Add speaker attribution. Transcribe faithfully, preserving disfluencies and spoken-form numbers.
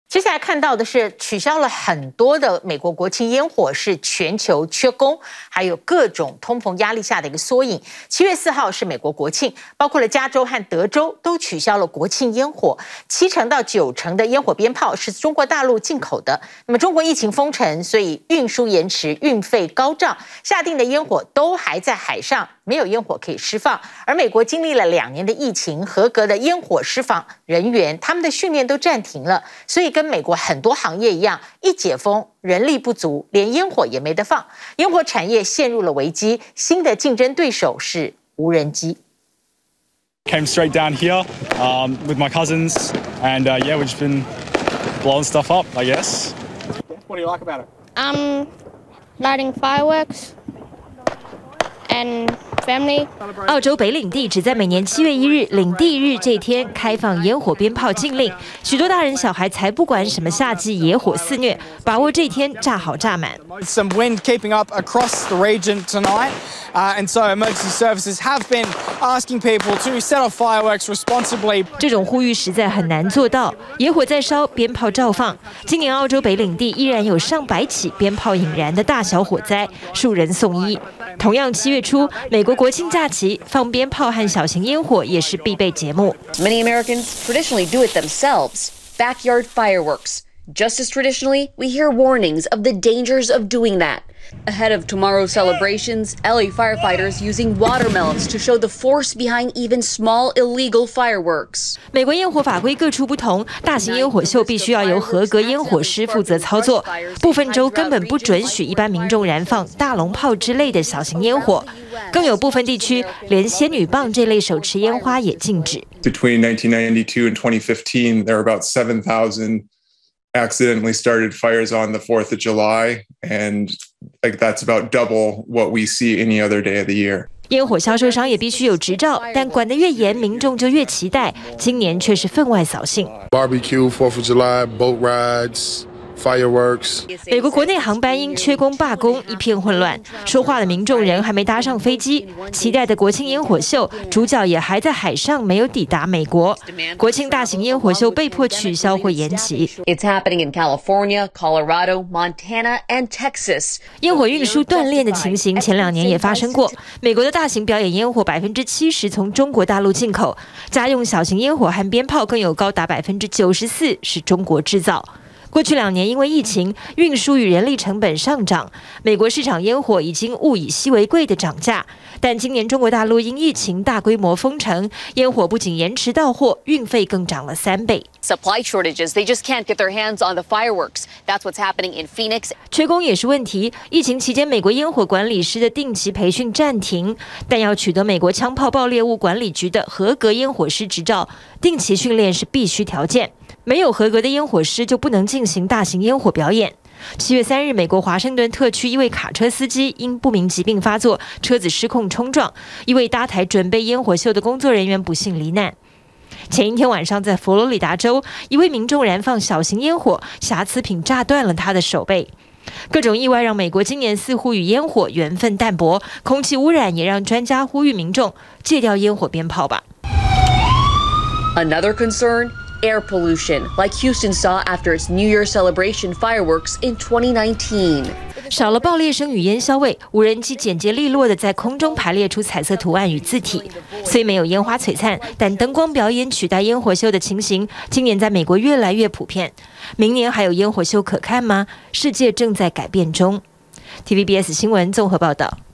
Speaker 1: 接下来看到的是取消了很多的美国国庆烟火，是全球缺工，还有各种通膨压力下的一个缩影。七月四号是美国国庆，包括了加州和德州都取消了国庆烟火，七成到九成的烟火鞭炮是中国大陆进口的。那么中国疫情封城，所以运输延迟，运费高涨，下定的烟火都还在海上，没有烟火可以释放。而美国经历了两年的疫情，合格的烟火释放人员，他们的训练都暂停了，所以跟美国很多行业一样，一解封人力不足，连烟火也没得放，烟火产业陷入了危机。新的竞争对手是无人机。
Speaker 2: Came straight down here um, with my cousins, and uh, yeah, we've just been blowing stuff up, I guess.
Speaker 3: What do you like about it?
Speaker 4: Um, lighting fireworks and family.
Speaker 5: 澳洲北领地只在每年七月一日领地日这天开放烟火鞭炮禁令，许多大人小孩才不管什么夏季野火肆虐，把握这天炸好炸满。
Speaker 3: Some wind keeping up across the region tonight, uh, and so emergency services have been asking people to set off fireworks responsibly.
Speaker 5: 这种呼吁实在很难做到，野火在烧，鞭炮照放。今年澳洲北领地依然有上百起鞭炮引燃的大小火灾，数人送医。同样七月初，美国国庆假期放鞭炮和小型烟火也是必备节目。
Speaker 6: Many Americans traditionally do it themselves. Backyard fireworks. Just as traditionally, we hear warnings of the dangers of doing that. Ahead of tomorrow's celebrations, L A firefighters using watermelons to show the force behind even small illegal fireworks.
Speaker 5: 美国烟火法规各处不同，大型烟火秀必须要由合格烟火师负责操作。部分州根本不准许一般民众燃放大龙炮之类的小型烟火，更有部分地区连仙女棒这类手持烟花也禁止。
Speaker 7: Between nineteen ninety-two and twenty fifteen, there are about seven thousand accidentally started fires on the fourth of July, and like that's about double what we see any other day of the year.
Speaker 5: 烟火销售商也必须有执照，但管得越严，民众就越期待。今年却是分外扫兴。
Speaker 8: Barbecue, Fourth of July, boat rides, fireworks.
Speaker 5: 美国国内航班因缺工罢工，一片混乱。说话的民众人还没搭上飞机，期待的国庆烟火秀主角也还在海上，没有抵达美国。国庆大型烟火秀被迫取消或延期。
Speaker 6: It's happening in California, Colorado, Montana, and Texas.
Speaker 5: 烟火运输断裂的情形前两年也发生过。美国的大型表演烟火百分之七十从中国大陆进口，家用小型烟火和鞭炮更有高达百分之九十四是中国制造。过去两年，因为疫情、运输与人力成本上涨，美国市场烟火已经物以稀为贵的涨价。但今年中国大陆因疫情大规模封城，烟火不仅延迟到货，运费更涨了三倍。
Speaker 6: Supply shortages, they just can't get their hands on the fireworks. That's what's happening in Phoenix.
Speaker 5: 缺工也是问题。疫情期间，美国烟火管理师的定期培训暂停，但要取得美国枪炮爆裂物管理局的合格烟火师执照，定期训练是必须条件。没有合格的烟火师就不能进行大型烟火表演。七月三日，美国华盛顿特区一位卡车司机因不明疾病发作，车子失控冲撞，一位搭台准备烟火秀的工作人员不幸罹难。前一天晚上，在佛罗里达州，一位民众燃放小型烟火，瑕疵品炸断了他的手背。各种意外让美国今年似乎与烟火缘分淡薄，空气污染也让专家呼吁民众戒掉烟火鞭炮吧。
Speaker 6: Another concern, air pollution, like Houston saw after its New Year celebration fireworks in twenty nineteen.
Speaker 5: 少了爆裂声与烟硝味，无人机简洁利落地在空中排列出彩色图案与字体。虽没有烟花璀璨，但灯光表演取代烟火秀的情形，今年在美国越来越普遍。明年还有烟火秀可看吗？世界正在改变中。T V B S 新闻综合报道。